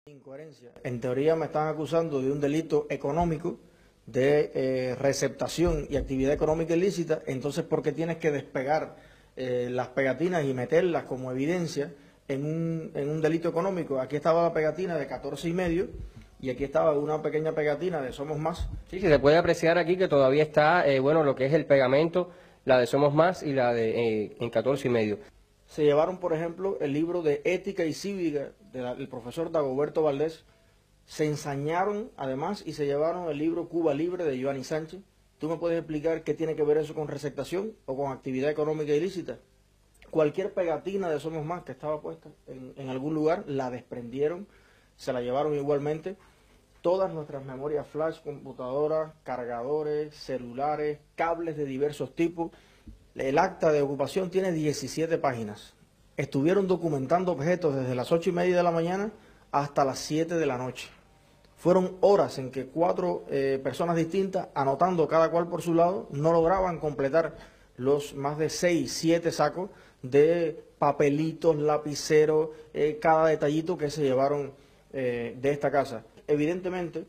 Incoherencia. En teoría me están acusando de un delito económico de receptación y actividad económica ilícita, entonces ¿por qué tienes que despegar las pegatinas y meterlas como evidencia en un delito económico? Aquí estaba la pegatina de 14,5 y aquí estaba una pequeña pegatina de Somos Más. Sí, se puede apreciar aquí que todavía está, bueno, lo que es el pegamento, la de Somos Más y la de en 14,5. Se llevaron, por ejemplo, el libro de Ética y Cívica del profesor Dagoberto Valdés. Se ensañaron, además, y se llevaron el libro Cuba Libre de Giovanni Sánchez. ¿Tú me puedes explicar qué tiene que ver eso con receptación o con actividad económica ilícita? Cualquier pegatina de Somos Más que estaba puesta en algún lugar, la desprendieron, se la llevaron igualmente. Todas nuestras memorias flash, computadoras, cargadores, celulares, cables de diversos tipos. El acta de ocupación tiene 17 páginas. Estuvieron documentando objetos desde las 8:30 de la mañana hasta las 7 de la noche. Fueron horas en que 4 personas distintas, anotando cada cual por su lado, no lograban completar los más de 6, 7 sacos de papelitos, lapiceros, cada detallito que se llevaron de esta casa. Evidentemente,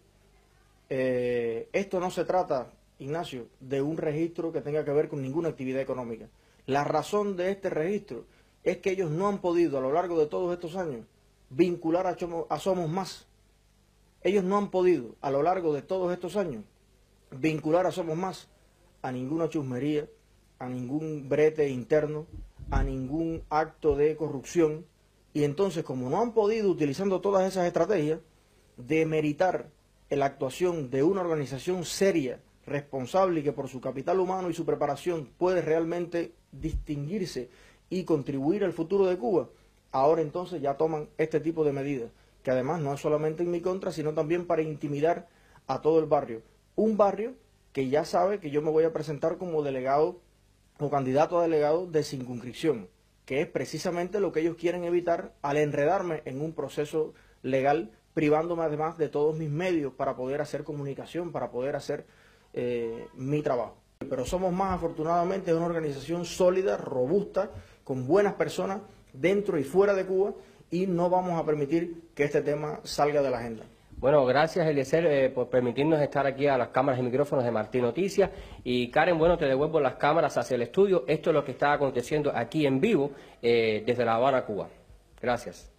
esto no se trata, Ignacio, de un registro que tenga que ver con ninguna actividad económica. La razón de este registro es que ellos no han podido, a lo largo de todos estos años, vincular a Somos Más. Ellos no han podido, a lo largo de todos estos años, vincular a Somos Más a ninguna chusmería, a ningún brete interno, a ningún acto de corrupción. Y entonces, como no han podido, utilizando todas esas estrategias, demeritar la actuación de una organización seria, responsable y que por su capital humano y su preparación puede realmente distinguirse y contribuir al futuro de Cuba, ahora entonces ya toman este tipo de medidas, que además no es solamente en mi contra, sino también para intimidar a todo el barrio. Un barrio que ya sabe que yo me voy a presentar como delegado o candidato a delegado de circunscripción, que es precisamente lo que ellos quieren evitar al enredarme en un proceso legal, privándome además de todos mis medios para poder hacer comunicación, para poder hacer mi trabajo. Pero Somos Más, afortunadamente, es una organización sólida, robusta, con buenas personas dentro y fuera de Cuba, y no vamos a permitir que este tema salga de la agenda. Bueno, gracias Eliezer por permitirnos estar aquí a las cámaras y micrófonos de Martín Noticias. Y Karen, bueno, te devuelvo las cámaras hacia el estudio. Esto es lo que está aconteciendo aquí en vivo desde La Habana, Cuba. Gracias.